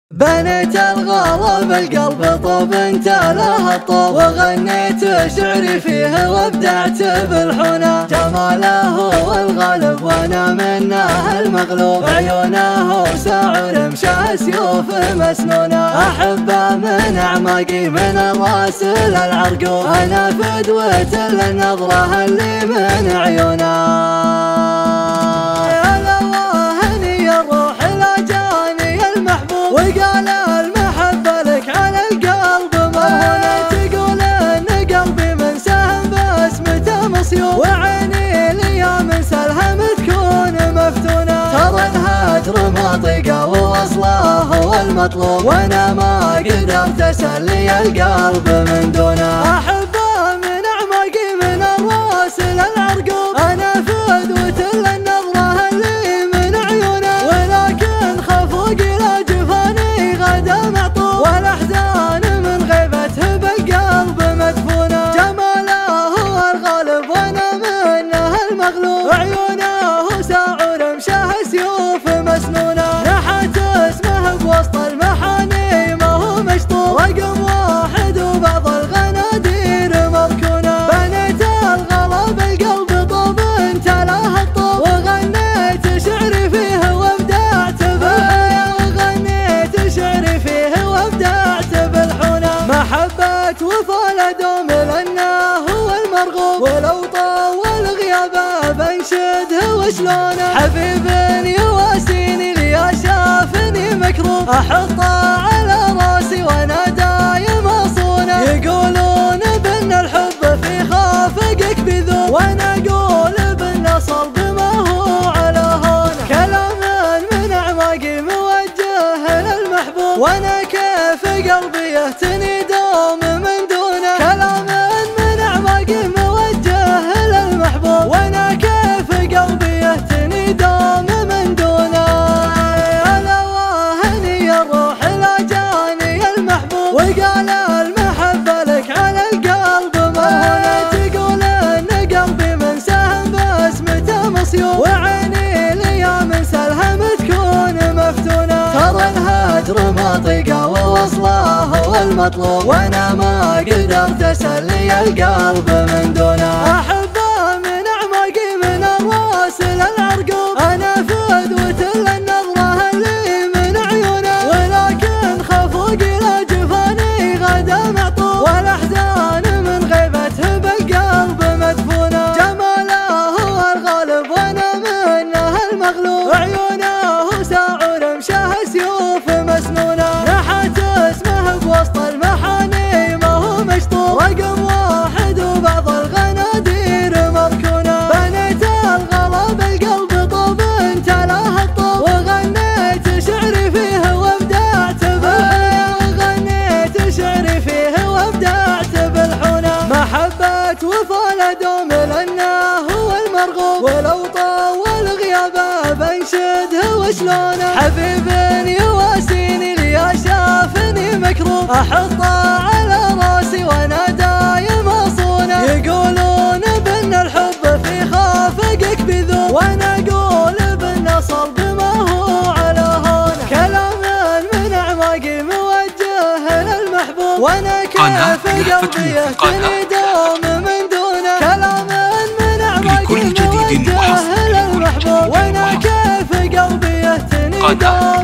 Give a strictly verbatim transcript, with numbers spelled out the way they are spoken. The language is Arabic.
بنيت الغلا بالقلب طوب انت لها الطوب، وغنيت شعري فيه وابدعت بالحنى. جماله والغالب وانا منه المغلوب، عيونه ساعر مشى سيوف مسنونه. احبه من اعماقي من الراس للعرقوب، انا فدوة للنظرة اللي من عيونه. وقال المحبة لك على القلب مرهونة، تقول ان قلبي من سهم بسمته مصيوب، وعيني ليا من سلهم تكون مفتونة. ترى الهجر ما طيقه ووصله هو المطلوب، وانا ما قدرت اسلي القلب من دونه. احبه من اعماقي من الراس للعرقوب، انا فدوة للنظرة اللي من عيونه. ولكن خفوقي والاحزان من غيبته بالقلب مدفونه. جماله هو الغالب وانا منه المغلوب، عيونه ساعر مشاه سيوف مسنونه. نحت اسمه بوسط المحاني ما هو مشطوب، رقم واحد وبعض الغنادير مركونه. بنيت الغلا بالقلب طوب انت لها الطوب، وغنيت شعري فيه وابدعت بالحنى. وغنيت شعري فيه وابدعت بالحنى. محبة وفا دوم لأنه هو المرغوب، ولو طول غيابه بنشده وشلونه. حبيب يواسيني ليا شافني مكروب، احطه على راسي وانا دايم اصونه. يقولون بان الحب في خافقك بذوب، وانا اقول بان صلب ما هو على هونه. كلام من اعماقي موجه للمحبوب، وانا كيف قلبي يهتني دوم من دونه. كلام من اعماقي موجه للمحبوب، وانا كيف قلبي يهتني دوم من دونه. انا واهني الروح لا جاني المحبوب، وقال المحبة لك على القلب مرهونة. تقول ان قلبي من سهم بسمته مصيوب، وعيني ليا من سلهم تكون مفتونة. ترى الهجر ما طيقه ووصله هو المطلوب، وانا ما قدرت اسلي القلب من دونه. احبه من اعماقي من الراس للعرقوب، انا فدوة للنظرة اللي من عيونه. ولكن خفوقي لا جفاني غدا معطوب، والاحزان من غيبته بالقلب مدفونه. جماله هو الغالب وانا منه المغلوب، عيونه ساعر مشاه سيوف مسنونه. نحت اسمه بوسط المحاني ما هو مشطوب، رقم واحد وبعض الغنادير مركونه. بنيت الغلا بالقلب طوب انت لها الطوب، وغنيت شعري فيه وابدعت بالحنى. وغنيت شعري فيه وابدعت بالحنى. محبة وفا دوم لأنه هو المرغوب، ولو طول غيابه بنشده وشلونه. حبيب يواسيني ليا شافني مكروب، احطه على راسي وانا دايم اصونه. يقولون بان الحب في خافقك بذوب، وانا اقول بان صلب ما هو على هونه. كلام من اعماقي موجه للمحبوب، وانا كيف قلبي يهتني دوم من دونه. كلام من اعماقي موجه للمحبوب، وانا كيف قلبي يهتني دوم